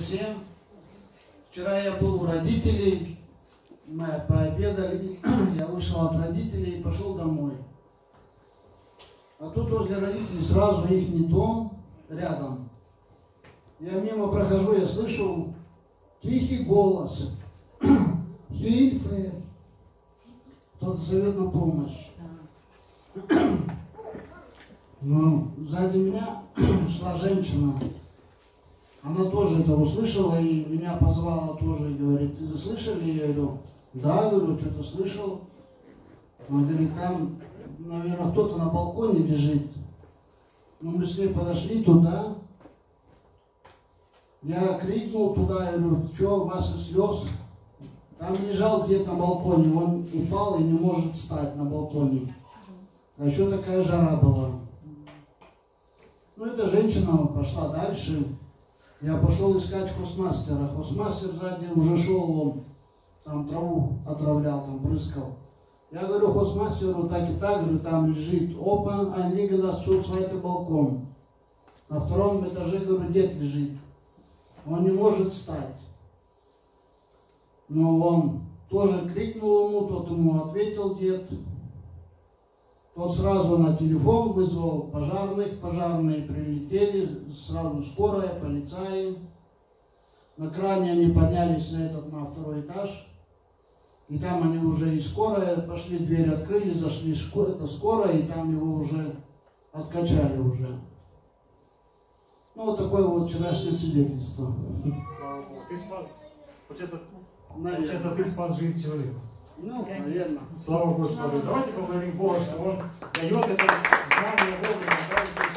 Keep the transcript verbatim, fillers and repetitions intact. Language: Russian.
все. Вчера я был у родителей, мы пообедали, я вышел от родителей и пошел домой. А тут возле родителей сразу их дом рядом. Я мимо прохожу, я слышу тихий голос. Хильфе. Кто-то зовет на помощь. Ну, сзади меня шла женщина. Она тоже это услышала и меня позвала тоже и говорит, ты слышали? Я говорю, да, говорю, что-то слышал. Она говорит, там, наверное, кто-то на балконе лежит. Ну, мы с ней подошли туда. Я крикнул туда, я говорю, что, вас и слез? Там лежал где-то на балконе, он упал и не может встать на балконе. А еще такая жара была. Ну, эта женщина пошла дальше. Я пошел искать хозмастера. Хозмастер сзади уже шел, он там траву отравлял, там брызгал. Я говорю хозмастеру, так и так, говорю, там лежит опа, а лига отсюда свой балкон. На втором этаже, говорю, дед лежит. Он не может встать. Но он тоже крикнул ему, тот ему ответил, дед. Тот сразу на телефон вызвал пожарных, пожарные прилетели, сразу скорая, полицаи. На кране они поднялись на этот, на второй этаж. И там они уже и скорая, пошли, дверь открыли, зашли, это скорая, и там его уже откачали уже. Ну, вот такое вот вчерашнее свидетельство. Ты спас, получается, наверное. получается, ты спас жизнь человека. Ну, наверное. Слава Господу. Давайте поблагодарим Бога, что Он дает это знание вовремя.